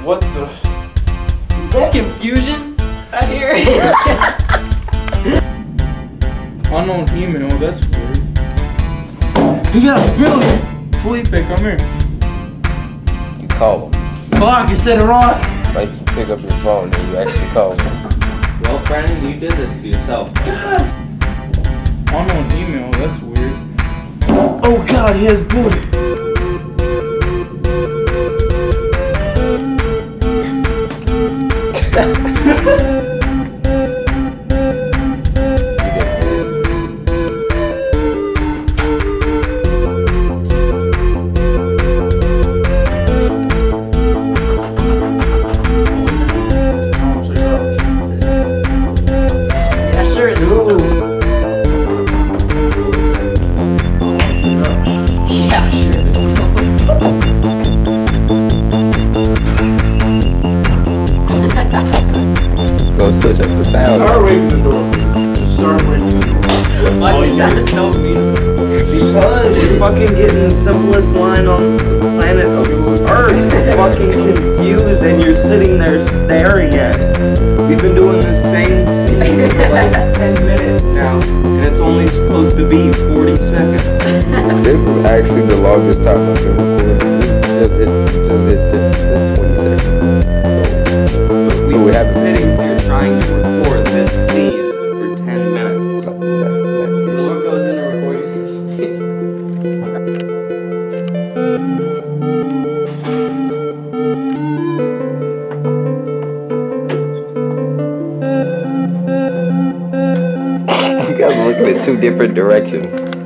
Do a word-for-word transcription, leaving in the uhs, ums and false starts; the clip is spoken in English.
What the? That confusion? I hear it. Unknown email, that's weird. He got a billion! Felipe, come here. You call him. Fuck, you said it wrong. Like you pick up your phone and you actually call him. Well, Brandon, you did this to yourself. Unknown email, that's weird. Oh god, he has billion. Sure, this is the... Yeah, sure, there's totally... Go switch up the sound. Start waiting the door, please. Just start waiting the door. Why does that help me? Because you're fucking getting the simplest line on the planet of Earth fucking confused and you're sitting there staring at it. We've been doing the same scene for like ten minutes now, and it's only supposed to be forty seconds. This is actually the longest time I've been recording. Just hit, just hit the, the twenty seconds. But we've we been have sitting there trying to record this scene for ten minutes. What goes into recording? You guys are looking at two different directions.